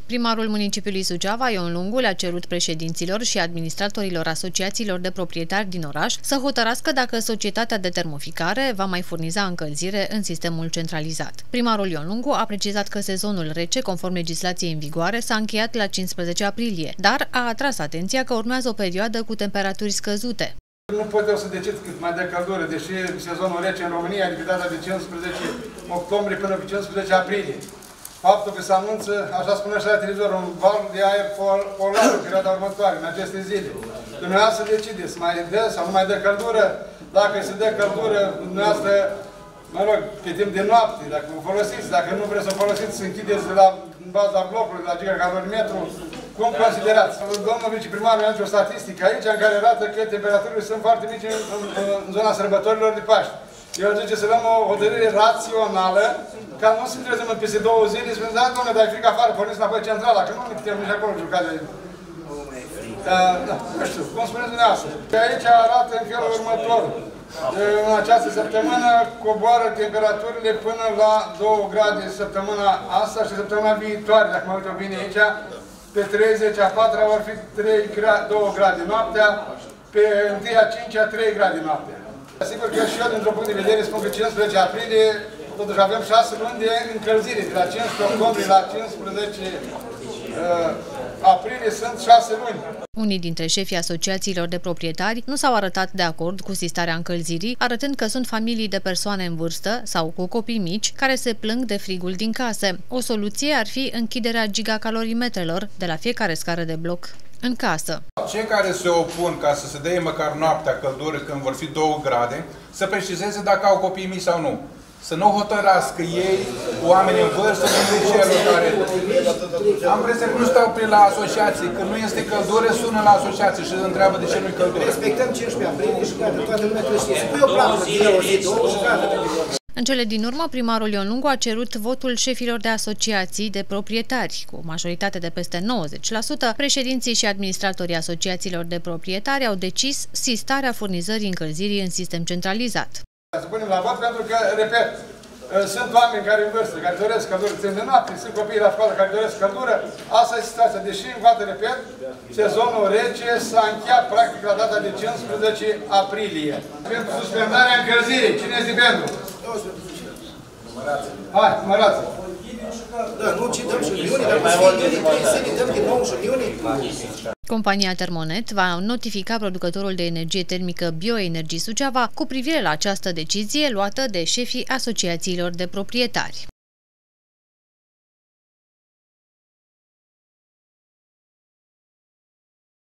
Primarul municipiului Suceava, Ion Lungu, le-a cerut președinților și administratorilor asociațiilor de proprietari din oraș să hotărască dacă societatea de termoficare va mai furniza încălzire în sistemul centralizat. Primarul Ion Lungu a precizat că sezonul rece, conform legislației în vigoare, s-a încheiat la 15 aprilie, dar a atras atenția că urmează o perioadă cu temperaturi scăzute. Nu pot eu să decid cât mai de căldură, deși sezonul rece în România e de data de 15 octombrie până pe 15 aprilie. Faptul că se anunță, așa spune și la televizor, un val de aer polar în perioada următoare, în aceste zile. Dumneavoastră decideți, mai dă sau nu mai dă căldură. Dacă se dă căldură, dumneavoastră, mă rog, pe timp de noapte, dacă vă folosiți, dacă nu vreți să o folosiți, să închideți de la baza blocului, de la gigacalorimetru. Cum considerați? Domnul viceprimar mi-a o statistică aici în care arată că temperaturile sunt foarte mici în zona sărbătorilor de Paște. Eu zice să luăm o hotărâre rațională, ca nu să trezăm peste 2 zile și spunem, da, domnule, dar e frică afară, porniți înapoi centrala, că nu ne putem nici acolo juca de... Nu știu, cum spuneți dumneavoastră. Că aici arată în felul următor. În această săptămână coboară temperaturile până la 2 grade săptămâna asta și săptămâna viitoare, dacă mă uit bine aici, pe 30 a 4 vor fi 2 grade noaptea, pe 1 a 5 a 3 grade noaptea. Sigur că și eu, dintr-un punct de vedere, spun că 15 aprilie, totuși avem 6 luni de încălzire. De la 15 octombrie la 15 aprilie sunt 6 luni. Unii dintre șefii asociațiilor de proprietari nu s-au arătat de acord cu sistarea încălzirii, arătând că sunt familii de persoane în vârstă sau cu copii mici care se plâng de frigul din case. O soluție ar fi închiderea gigacalorimetrelor de la fiecare scară de bloc în casă. Cei care se opun ca să se dea măcar noaptea căldură când vor fi 2 grade, să precizeze dacă au copii mici sau nu. Să nu hotărască ei, oameni în vârstă, celor care... Am impresia că nu stau prin la asociații. Când nu este căldură, sună la asociații și îți întreabă de ce nu-i căldură. Respectăm 15 aprilie și gata, toată lumea trebuie să pui o plată de o zi, două și gata. În cele din urmă, primarul Ion Lungu a cerut votul șefilor de asociații de proprietari. Cu o majoritate de peste 90%, președinții și administratorii asociațiilor de proprietari au decis sistarea furnizării încălzirii în sistem centralizat. Să punem la vot pentru că, repet, sunt oameni care în vârstă, care doresc căldură, țin de noapte, sunt copii la școală care doresc căldură. Asta e situația. Deși, încă o dată, repet, sezonul rece s-a încheiat practic la data de 15 aprilie. Pentru suspendarea încălzirii. Cine este pentru? Hai, numărați. Da, nu cităm și iunie, dar să dăm din nou și iunie. Compania Termonet va notifica producătorul de energie termică Bioenergii Suceava cu privire la această decizie luată de șefii asociațiilor de proprietari.